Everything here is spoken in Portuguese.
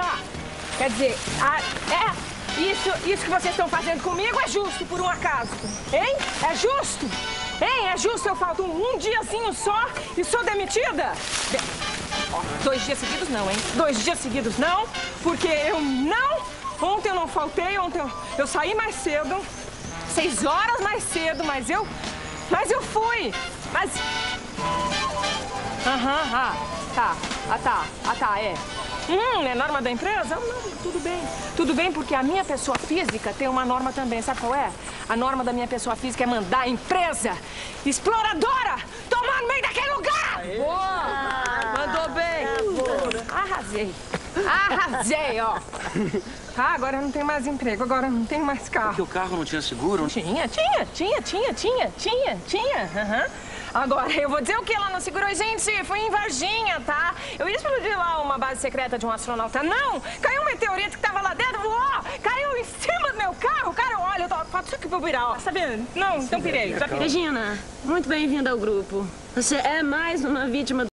Tá. Quer dizer, isso que vocês estão fazendo comigo é justo, por um acaso. Hein? É justo? Hein? É justo eu falto um diazinho só e sou demitida? Ó, 2 dias seguidos não, hein? 2 dias seguidos não, porque eu não... Ontem eu não faltei, ontem eu saí mais cedo, 6 horas mais cedo, mas eu fui. Mas... Tá, é. É norma da empresa? Não, tudo bem. Tudo bem, porque a minha pessoa física tem uma norma também. Sabe qual é? A norma da minha pessoa física é mandar a empresa exploradora tomar no meio daquele lugar! Aê. Boa! Mandou bem! Arrasei, ó. Ah, agora eu não tenho mais emprego, agora eu não tenho mais carro. Porque o carro não tinha seguro? Tinha. Agora, eu vou dizer o que ela não segurou. Gente, foi em Varginha, tá? Eu ia explodir lá uma base secreta de um astronauta. Não! Caiu um meteorito que tava lá dentro, voou! Caiu em cima do meu carro! Cara, olha, eu tô... Faço isso que vou virar, ó. Sabendo? Não, então pirei. Já pirei. Regina, muito bem-vinda ao grupo. Você é mais uma vítima